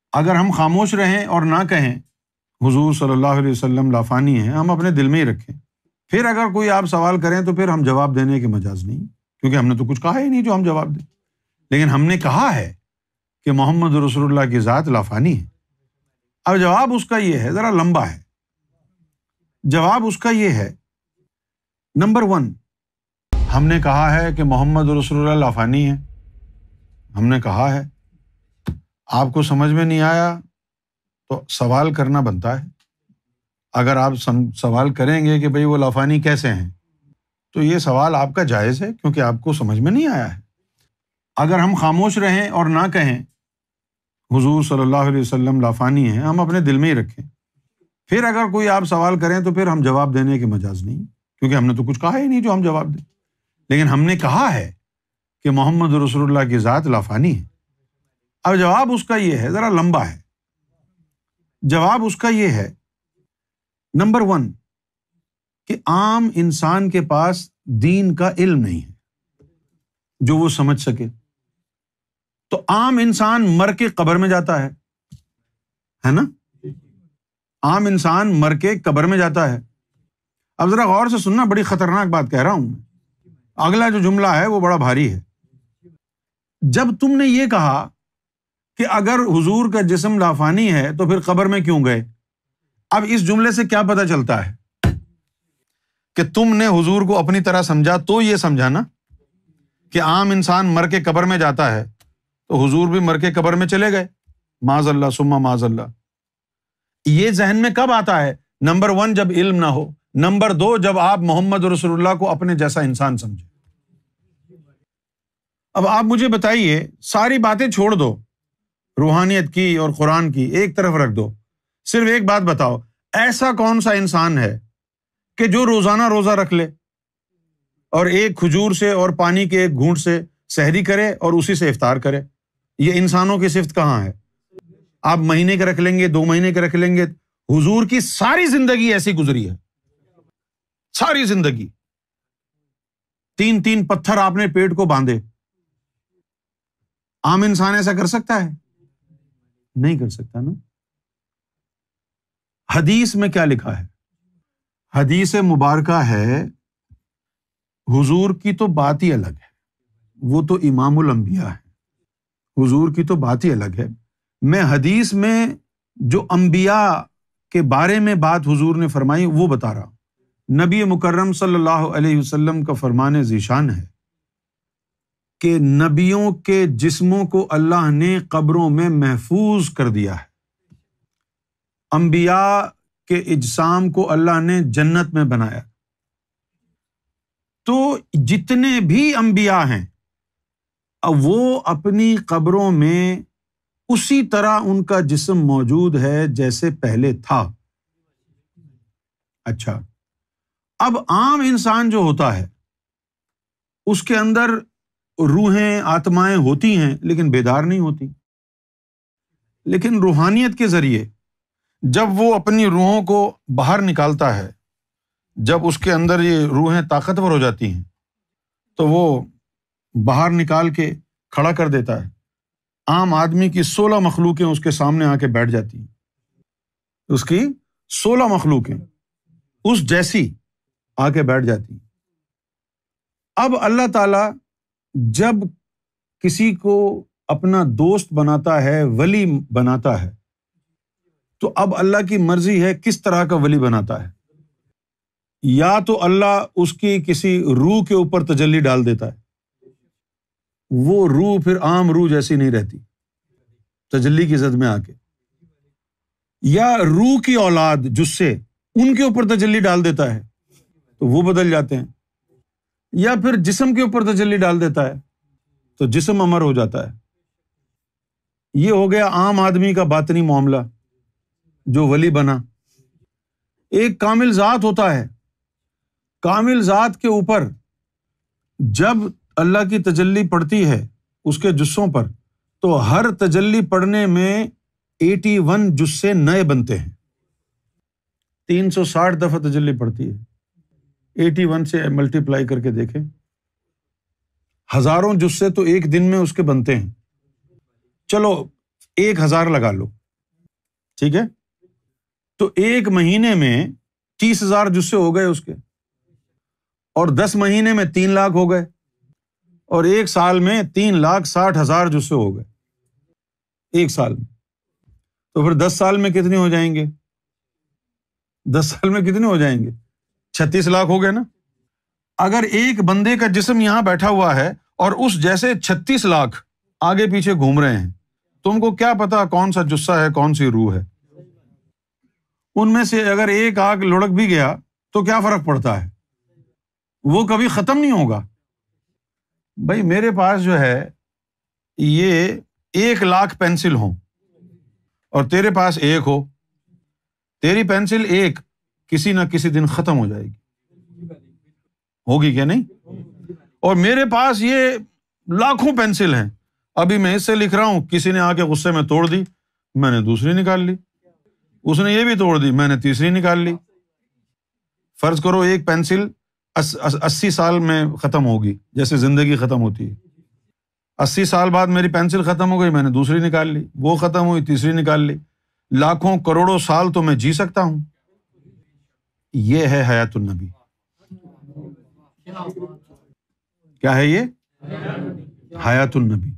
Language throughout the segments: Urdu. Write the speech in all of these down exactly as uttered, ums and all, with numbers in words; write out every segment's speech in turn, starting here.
اگر ہم خاموش رہیں اور نہ کہیں حضور صلی اللہ علیہ وسلم لا فانی ہیں، ہم اپنے دل میں ہی رکھیں، پھر اگر کوئی آپ سوال کریں تو پھر ہم جواب دینے کے مجاز نہیں، کیونکہ ہم نے تو کچھ کہا ہی نہیں جو ہم جواب دیں۔ لیکن ہم نے کہا ہے کہ محمد رسول اللہ کی ذات لا فانی ہے۔ اب جواب اس کا یہ ہے، ذرا لمبا ہے، جواب اس کا یہ ہے، نمبر ون، ہم نے کہا ہے کہ محمد رسول اللہ لا فانی ہے، ہم نے کہا ہے، آپ کو سمجھ میں نہیں آیا تو سوال کرنا بنتا ہے۔ اگر آپ سوال کریں گے کہ بھئی وہ لا فانی کیسے ہیں، تو یہ سوال آپ کا جائز ہے، کیونکہ آپ کو سمجھ میں نہیں آیا ہے۔ اگر ہم خاموش رہیں اور نہ کہیں حضور صلی اللہ علیہ وسلم لا فانی ہیں، ہم اپنے دل میں ہی رکھیں، پھر اگر کوئی آپ سوال کریں تو پھر ہم جواب دینے کے مجاز نہیں، کیونکہ ہم نے تو کچھ کہا ہی نہیں جو ہم جواب دیں۔ لیکن ہم نے کہا ہے کہ محمد رسول اللہ کی ذات لا فانی ہے۔ اب جواب اس کا یہ ہے، ذرا لمبا ہے، جواب اس کا یہ ہے، نمبر ون، کہ عام انسان کے پاس دین کا علم نہیں ہے جو وہ سمجھ سکے۔ تو عام انسان مر کے قبر میں جاتا ہے ہے نا؟ عام انسان مر کے قبر میں جاتا ہے۔ اب ذرا غور سے سننا، بڑی خطرناک بات کہہ رہا ہوں میں۔ اگلا جو جملہ ہے وہ بڑا بھاری ہے۔ جب تم نے یہ کہا کہ اگر حضور کا جسم لا فانی ہے تو پھر قبر میں کیوں گئے، اب اس جملے سے کیا پتہ چلتا ہے کہ تم نے حضور کو اپنی طرح سمجھا، تو یہ سمجھا نا کہ عام انسان مر کے قبر میں جاتا ہے تو حضور بھی مر کے قبر میں چلے گئے، معاذ اللہ ثم معاذ اللہ۔ یہ ذہن میں کب آتا ہے؟ نمبر ون، جب علم نہ ہو، نمبر دو، جب آپ محمد رسول اللہ کو اپنے جیسا انسان سمجھیں۔ اب آپ مجھے بتائیے، ساری باتیں چھوڑ دو، روحانیت کی اور قرآن کی ایک طرف رکھ دو، صرف ایک بات بتاؤ، ایسا کون سا انسان ہے کہ جو روزانہ روزہ رکھ لے اور ایک کھجور سے اور پانی کے ایک گھونٹ سے سحری کرے اور اسی سے افطار کرے؟ یہ انسانوں کی صفت کہاں ہے؟ آپ مہینے کے رکھ لیں گے، دو مہینے کے رکھ لیں گے، حضور کی ساری زندگی ایسی گزری ہے، ساری زندگی تین تین پتھر آپ نے پیٹ کو باندھے۔ عام انسان ایسا کر سکتا ہے؟ نہیں کر سکتا نا۔ حدیث میں کیا لکھا ہے؟ حدیث مبارکہ ہے، حضور کی تو بات ہی الگ ہے، وہ تو امام الانبیاء ہے، حضور کی تو بات ہی الگ ہے۔ میں حدیث میں جو انبیاء کے بارے میں بات حضور نے فرمائی وہ بتا رہا ہوں۔ نبی مکرم صلی اللہ علیہ وسلم کا فرمان ذیشان ہے کہ نبیوں کے جسموں کو اللہ نے قبروں میں محفوظ کر دیا ہے، انبیاء کے اجسام کو اللہ نے جنت میں بنایا۔ تو جتنے بھی انبیاء ہیں وہ اپنی قبروں میں اسی طرح ان کا جسم موجود ہے جیسے پہلے تھا۔ اچھا، اب عام انسان جو ہوتا ہے اس کے اندر روحیں، آتمائیں ہوتی ہیں لیکن بیدار نہیں ہوتی۔ لیکن روحانیت کے ذریعے جب وہ اپنی روحوں کو باہر نکالتا ہے، جب اس کے اندر یہ روحیں طاقتور ہو جاتی ہیں تو وہ باہر نکال کے کھڑا کر دیتا ہے۔ عام آدمی کی سولہ مخلوقیں اس کے سامنے آ کے بیٹھ جاتی ہیں، اس کی سولہ مخلوقیں اس جیسی آ کے بیٹھ جاتی ہیں۔ اب اللہ تعالیٰ جب کسی کو اپنا دوست بناتا ہے، ولی بناتا ہے، تو اب اللہ کی مرضی ہے کس طرح کا ولی بناتا ہے۔ یا تو اللہ اس کی کسی روح کے اوپر تجلی ڈال دیتا ہے، وہ روح پھر عام روح جیسی نہیں رہتی تجلی کی زد میں آ کے، یا روح کی اولاد جسے ان کے اوپر تجلی ڈال دیتا ہے تو وہ بدل جاتے ہیں، یا پھر جسم کے اوپر تجلی ڈال دیتا ہے تو جسم امر ہو جاتا ہے۔ یہ ہو گیا عام آدمی کا باطنی معاملہ جو ولی بنا۔ ایک کامل ذات ہوتا ہے، کامل ذات کے اوپر جب اللہ کی تجلی پڑتی ہے اس کے جسوں پر تو ہر تجلی پڑنے میں اٹھاسی جسے نئے بنتے ہیں۔ تین سو ساٹھ دفعہ تجلی پڑتی ہے، اٹھاسی سے ملٹی پلائی کر کے دیکھیں، ہزاروں جسے تو ایک دن میں اس کے بنتے ہیں۔ چلو ایک ہزار لگا لو، ٹھیک ہے، تو ایک مہینے میں تیس ہزار جسے ہو گئے اس کے، اور دس مہینے میں تین لاکھ ہو گئے، اور ایک سال میں تین لاکھ ساٹھ ہزار جسے ہو گئے ایک سال میں. تو پھر دس سال میں کتنے ہو جائیں گے؟ دس سال میں کتنے ہو جائیں گے؟ چھتیس لاکھ ہو گئے نا. اگر ایک بندے کا جسم یہاں بیٹھا ہوا ہے اور اس جیسے چھتیس لاکھ آگے پیچھے گھوم رہے ہیں، تم کو کیا پتا کون سا جسہ ہے کون سی روح ہے؟ ان میں سے اگر ایک آگ لڑک بھی گیا تو کیا فرق پڑتا ہے؟ وہ کبھی ختم نہیں ہوگا. بھائی میرے پاس جو ہے یہ ایک لاکھ پینسل ہوں اور تیرے پاس ایک ہو، تیری پینسل ایک کسی نہ کسی دن ختم ہو جائے گی، ہوگی کیا نہیں؟ اور میرے پاس یہ لاکھوں پینسل ہیں، ابھی میں اس سے لکھ رہا ہوں، کسی نے آ کے غصے میں توڑ دی، میں نے دوسری نکال لی، اس نے یہ بھی توڑ دی، میں نے تیسری نکال لی. فرض کرو ایک پینسل اسی سال میں ختم ہوگی، جیسے زندگی ختم ہوتی ہے. اسی سال بعد میری پینسل ختم ہو گئی، میں نے دوسری نکال لی، وہ ختم ہوئی، تیسری نکال لی. لاکھوں کروڑوں سال تو میں جی سکتا ہوں. یہ ہے حیات النبی. کیا ہے یہ؟ حیات النبی.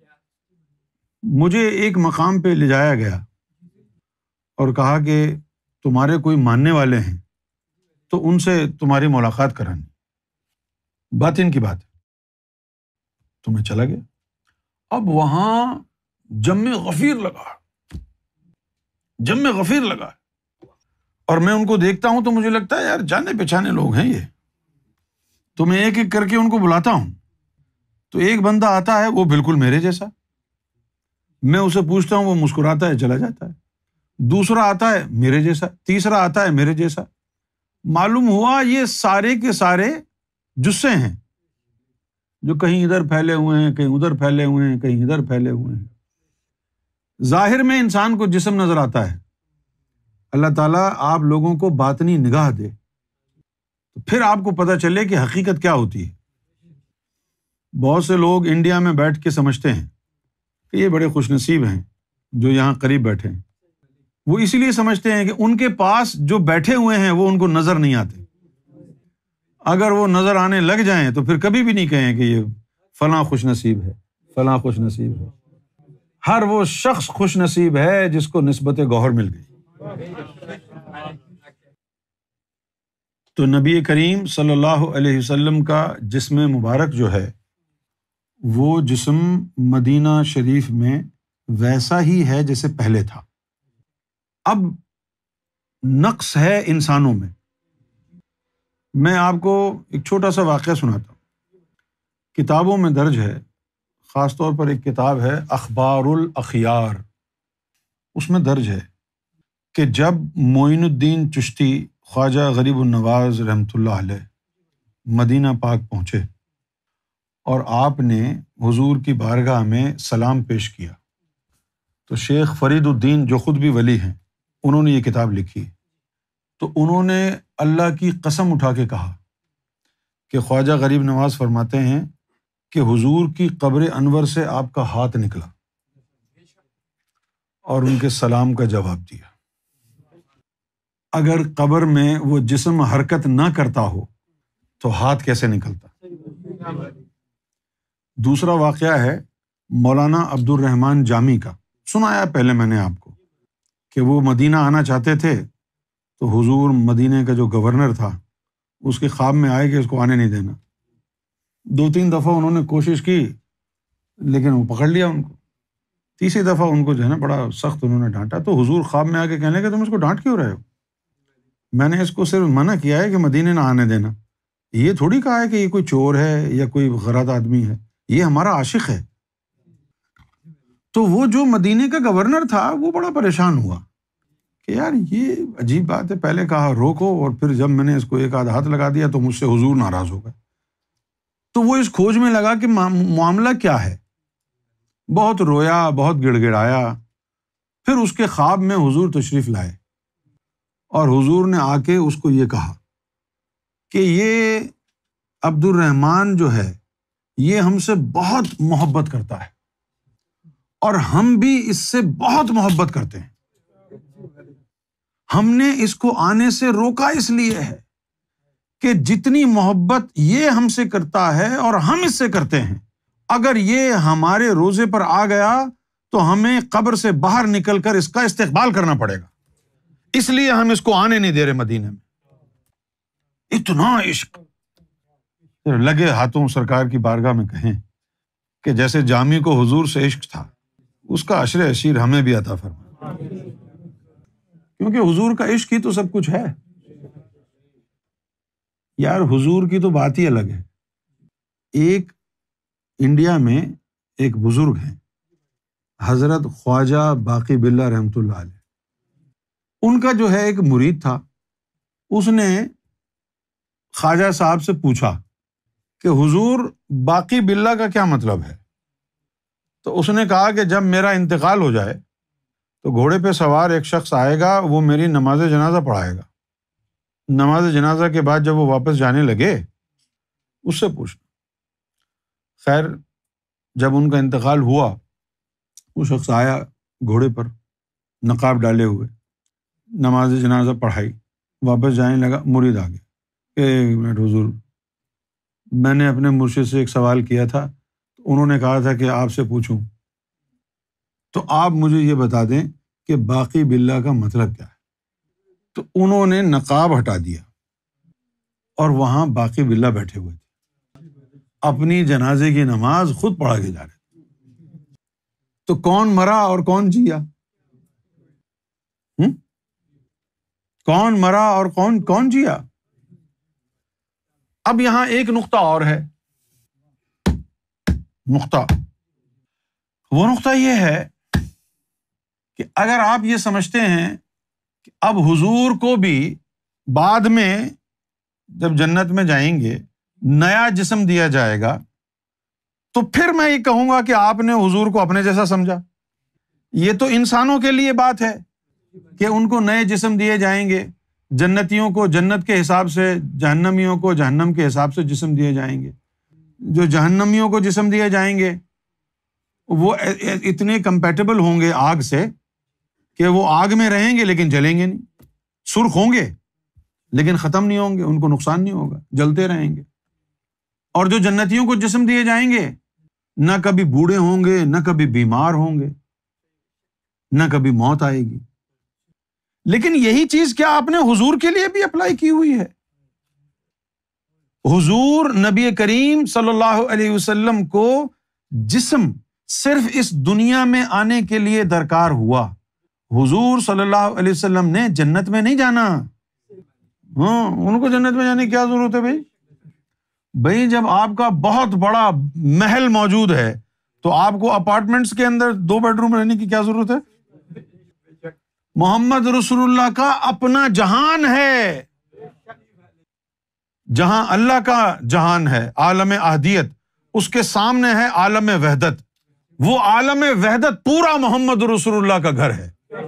مجھے ایک مقام پہ لے جایا گیا اور کہا کہ تمہارے کوئی ماننے والے ہیں تو ان سے تمہاری ملاقات کرانی، بات ان کی بات ہے. تو میں چلا گیا. اب وہاں جم غفیر لگا، جم غفیر لگا، اور میں ان کو دیکھتا ہوں تو مجھے لگتا ہے یار جانے پہچانے لوگ ہیں یہ. تو میں ایک ایک کر کے ان کو بلاتا ہوں، تو ایک بندہ آتا ہے وہ بالکل میرے جیسا، میں اسے پوچھتا ہوں، وہ مسکراتا ہے چلا جاتا ہے. دوسرا آتا ہے میرے جیسا، تیسرا آتا ہے میرے جیسا. معلوم ہوا یہ سارے کے سارے جسے ہیں جو کہیں ادھر پھیلے ہوئے ہیں، کہیں ادھر پھیلے ہوئے ہیں، کہیں ادھر پھیلے ہوئے ہیں. ظاہر میں انسان کو جسم نظر آتا ہے، اللہ تعالیٰ آپ لوگوں کو باطنی نگاہ دے تو پھر آپ کو پتہ چلے کہ حقیقت کیا ہوتی ہے. بہت سے لوگ انڈیا میں بیٹھ کے سمجھتے ہیں کہ یہ بڑے خوش نصیب ہیں جو یہاں قریب بیٹھے ہیں. وہ اسی لیے سمجھتے ہیں کہ ان کے پاس جو بیٹھے ہوئے ہیں وہ ان کو نظر نہیں آتے. اگر وہ نظر آنے لگ جائیں تو پھر کبھی بھی نہیں کہیں کہ یہ فلاں خوش نصیب ہے، فلاں خوش نصیب ہے. ہر وہ شخص خوش نصیب ہے جس کو نسبت گوہر مل گئی. تو نبی کریم صلی اللہ علیہ وسلم کا جسم مبارک جو ہے وہ جسم مدینہ شریف میں ویسا ہی ہے جیسے پہلے تھا. اب نقص ہے انسانوں میں. میں آپ کو ایک چھوٹا سا واقعہ سناتا ہوں. کتابوں میں درج ہے، خاص طور پر ایک کتاب ہے اخبار الاخیار، اس میں درج ہے کہ جب معین الدین چشتی خواجہ غریب النواز رحمۃ اللہ علیہ مدینہ پاک پہنچے اور آپ نے حضور کی بارگاہ میں سلام پیش کیا، تو شیخ فرید الدین جو خود بھی ولی ہیں انہوں نے یہ کتاب لکھی. تو انہوں نے اللہ کی قسم اٹھا کے کہا کہ خواجہ غریب نواز فرماتے ہیں کہ حضور کی قبر انور سے آپ کا ہاتھ نکلا اور ان کے سلام کا جواب دیا. اگر قبر میں وہ جسم حرکت نہ کرتا ہو تو ہاتھ کیسے نکلتا؟ دوسرا واقعہ ہے مولانا عبد الرحمن جامی کا، سنایا پہلے میں نے آپ کو کہ وہ مدینہ آنا چاہتے تھے تو حضور مدینہ کا جو گورنر تھا اس کے خواب میں آئے کہ اس کو آنے نہیں دینا. دو تین دفعہ انہوں نے کوشش کی لیکن وہ پکڑ لیا ان کو. تیسری دفعہ ان کو جو ہے نا بڑا سخت انہوں نے ڈانٹا. تو حضور خواب میں آ کے کہنے لگے تم اس کو ڈانٹ کیوں رہے ہو؟ میں نے اس کو صرف منع کیا ہے کہ مدینے نہ آنے دینا. یہ تھوڑی کہا ہے کہ یہ کوئی چور ہے یا کوئی غلط آدمی ہے، یہ ہمارا عاشق ہے. تو وہ جو مدینے کا گورنر تھا وہ بڑا پریشان ہوا کہ یار یہ عجیب بات ہے، پہلے کہا روکو اور پھر جب میں نے اس کو ایک آدھ ہاتھ لگا دیا تو مجھ سے حضور ناراض ہو گئے. تو وہ اس کھوج میں لگا کہ معاملہ کیا ہے. بہت رویا، بہت گڑ گڑایا. پھر اس کے خواب میں حضور تشریف لائے اور حضور نے آ کے اس کو یہ کہا کہ یہ عبد الرحمن جو ہے یہ ہم سے بہت محبت کرتا ہے اور ہم بھی اس سے بہت محبت کرتے ہیں. ہم نے اس کو آنے سے روکا اس لیے ہے کہ جتنی محبت یہ ہم سے کرتا ہے اور ہم اس سے کرتے ہیں، اگر یہ ہمارے روزے پر آ گیا تو ہمیں قبر سے باہر نکل کر اس کا استقبال کرنا پڑے گا. اس لیے ہم اس کو آنے نہیں دے رہے مدینے میں. اتنا عشق. لگے ہاتھوں سرکار کی بارگاہ میں کہیں کہ جیسے جامی کو حضور سے عشق تھا، اس کا عشر عشیر ہمیں بھی عطا فرما، کیونکہ حضور کا عشق ہی تو سب کچھ ہے. یار حضور کی تو بات ہی الگ ہے. ایک انڈیا میں ایک بزرگ ہیں حضرت خواجہ باقی باللہ رحمۃ اللہ علیہ. ان کا جو ہے ایک مرید تھا، اس نے خواجہ صاحب سے پوچھا کہ حضور باقی باللہ کا کیا مطلب ہے؟ تو اس نے کہا کہ جب میرا انتقال ہو جائے تو گھوڑے پہ سوار ایک شخص آئے گا، وہ میری نماز جنازہ پڑھائے گا. نماز جنازہ کے بعد جب وہ واپس جانے لگے اس سے پوچھنا. خیر جب ان کا انتقال ہوا، وہ شخص آیا گھوڑے پر نقاب ڈالے ہوئے، نماز جنازہ پڑھائی، واپس جانے لگا. مرید آ گیا کہ ایک منٹ حضور، میں نے اپنے مرشد سے ایک سوال کیا تھا، انہوں نے کہا تھا کہ آپ سے پوچھوں، تو آپ مجھے یہ بتا دیں کہ باقی باللہ کا مطلب کیا ہے. تو انہوں نے نقاب ہٹا دیا اور وہاں باقی باللہ بیٹھے ہوئے تھے، اپنی جنازے کی نماز خود پڑھا کے جا رہے تھے. تو کون مرا اور کون جیا؟ ہم؟ کون مرا اور کون کون جیا؟ اب یہاں ایک نقطہ اور ہے. نقطہ وہ نقطہ یہ ہے کہ اگر آپ یہ سمجھتے ہیں کہ اب حضور کو بھی بعد میں جب جنت میں جائیں گے نیا جسم دیا جائے گا، تو پھر میں یہ کہوں گا کہ آپ نے حضور کو اپنے جیسا سمجھا. یہ تو انسانوں کے لیے بات ہے کہ ان کو نئے جسم دیے جائیں گے، جنتیوں کو جنت کے حساب سے، جہنمیوں کو جہنم کے حساب سے جسم دیے جائیں گے. جو جہنمیوں کو جسم دیے جائیں گے وہ اتنے کمپیٹیبل ہوں گے آگ سے کہ وہ آگ میں رہیں گے لیکن جلیں گے نہیں. سرخ ہوں گے لیکن ختم نہیں ہوں گے، ان کو نقصان نہیں ہوگا، جلتے رہیں گے. اور جو جنتیوں کو جسم دیے جائیں گے نہ کبھی بوڑھے ہوں گے، نہ کبھی بیمار ہوں گے، نہ کبھی موت آئے گی. لیکن یہی چیز کیا آپ نے حضور کے لیے بھی اپلائی کی ہوئی ہے؟ حضور نبی کریم صلی اللہ علیہ وسلم کو جسم صرف اس دنیا میں آنے کے لیے درکار ہوا. حضور صلی اللہ علیہ وسلم نے جنت میں نہیں جانا. ہاں ان کو جنت میں جانے کی کیا ضرورت ہے بھائی؟ بھائی جب آپ کا بہت بڑا محل موجود ہے تو آپ کو اپارٹمنٹس کے اندر دو بیڈ روم رہنے کی کیا ضرورت ہے؟ محمد رسول اللہ کا اپنا جہان ہے، جہاں اللہ کا جہان ہے، عالم احدیت، اس کے سامنے ہے عالم وحدت. وہ عالم وحدت پورا محمد رسول اللہ کا گھر ہے.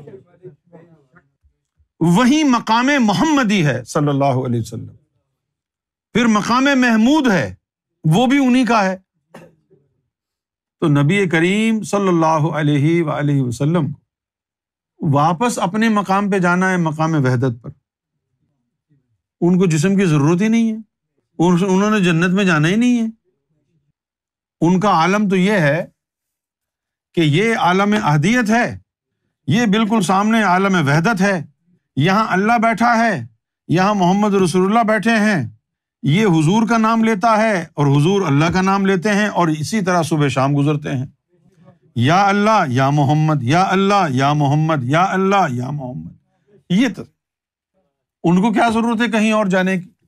وہی مقام محمدی ہے صلی اللہ علیہ وسلم. پھر مقام محمود ہے، وہ بھی انہی کا ہے. تو نبی کریم صلی اللہ علیہ وآلہ وسلم واپس اپنے مقام پہ جانا ہے، مقام وحدت پر. ان کو جسم کی ضرورت ہی نہیں ہے، انہوں نے جنت میں جانا ہی نہیں ہے. ان کا عالم تو یہ ہے کہ یہ عالم احدیت ہے، یہ بالکل سامنے عالم وحدت ہے. یہاں اللہ بیٹھا ہے، یہاں محمد رسول اللہ بیٹھے ہیں. یہ حضور کا نام لیتا ہے اور حضور اللہ کا نام لیتے ہیں، اور اسی طرح صبح شام گزرتے ہیں. یا اللہ یا محمد، یا اللہ یا محمد، یا اللہ یا محمد. یہ تو ان کو کیا ضرورت ہے کہیں اور جانے کی؟